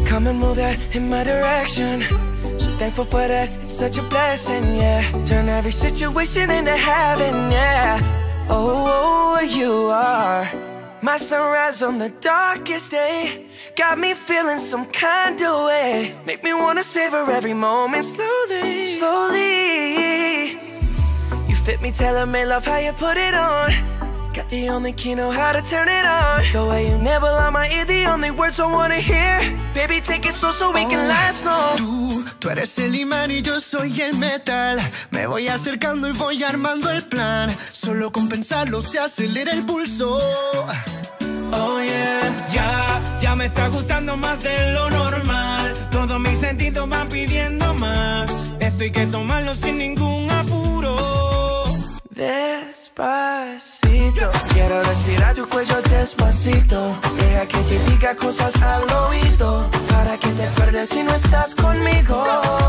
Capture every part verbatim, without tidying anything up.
Come and move that in my direction. So thankful for that, it's such a blessing, yeah. Turn every situation into heaven, yeah. Oh, you are my sunrise on the darkest day. Got me feeling some kind of way. Make me wanna savor every moment slowly, slowly. You fit me, tailor-made, love how you put it on. Got the only key, know how to turn it on. The way you nibble on my ear, the only words I wanna hear. Baby, take it slow so we can last long. Tú, tú eres el imán y yo soy el metal. Me voy acercando y voy armando el plan. Solo con pensarlo se acelera el pulso. Oh yeah, ya, ya me está gustando más de lo normal. Todos mis sentidos van pidiendo más. Esto hay que tomarlo sin ningún apuro. Despacito, quiero respirar tu cuello despacito. Deja que te diga cosas al oído, para que te acuerdes si no estás conmigo.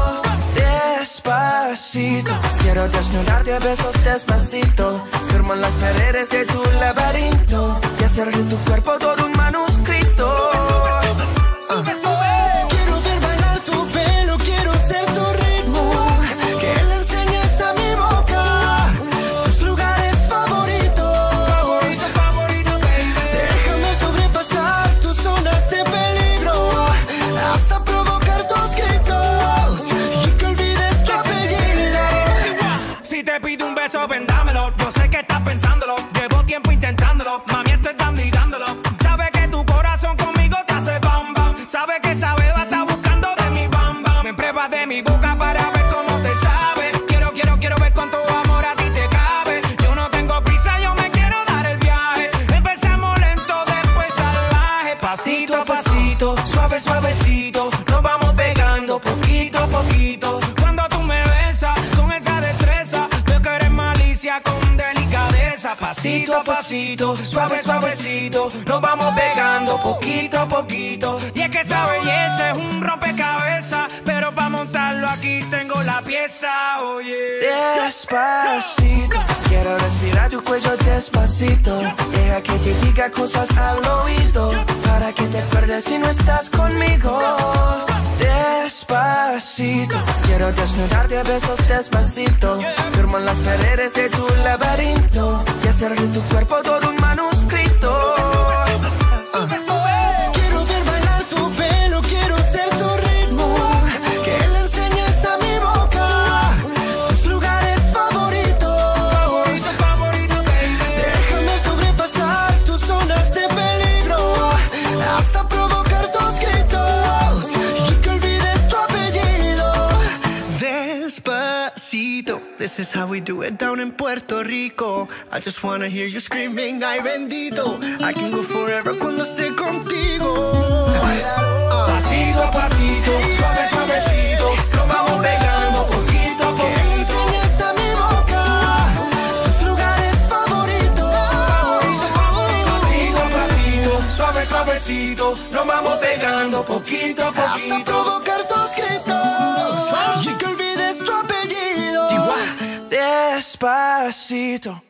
Despacito, quiero desnudarte a besos despacito. Firmo en las paredes de tu laberinto y hacer de tu cuerpo todo un manuscrito. Sube, sube, sube. Quiero ver bailar tu pelo, quiero ser tu ritmo. Que le enseñes a mi boca tus lugares favoritos. Favorito, favorito, baby. Déjame sobrepasar tus zonas de peligro, hasta provocar tus gritos y que olvides tu apellido. Si te pido un beso, ven dámelo. Yo sé que estás pensándolo, llevo tiempo intentándolo. Mami, estoy dando y dándolo. Sabes que tu corazón conmigo te hace bam bam. Sabes que esa beba está buscando de mi bam bam. Me pruebas de mi boca para ver cómo te sabe. Quiero, quiero, quiero ver cuánto amor a ti te cabe. Yo no tengo prisa, yo me quiero dar el viaje. Empezamos lento, después salvaje. Pasito a pasito, suave, suavecito. Nos vamos pegando poquito a poquito. Cuando tú me besas con esa destreza, veo que eres malicia con delicadeza. Pasito a pasito, suave, suavecito. Nos vamos pegando poquito a poquito. Y es que esa belleza es un rompecabezas, pero para montarlo aquí tengo la pieza, oye. Despacito, quiero respirar tu cuello despacito. Deja que te diga cosas al oído, para que te acuerdes si no estás conmigo. Despacito, quiero desnudarte a besos despacito. Firmo en las paredes de tu laberinto y hacer de tu cuerpo todo un manuscrito. Sube, sube. Quiero ver bailar tu pelo, quiero ser tu ritmo. Que le enseñes a mi boca tus lugares favoritos. Favorito, favorito, baby. Déjame sobrepasar tus zonas de peligro, hasta provocar tus gritos y que olvides tu apellido. Despacito, this is how we do it down in Puerto Rico. I just wanna hear you screaming, ay bendito. I can go forever cuando esté contigo. Pasito a pasito, suave, suavecito. Nos vamos pegando poquito a Que le poquito. enseñes a mi boca tus lugares favoritos. Pasito a pasito, suave, suavecito. Nos vamos pegando poquito a Hasta poquito. provocar tus gritos y que olvides tu apellido. Despacito.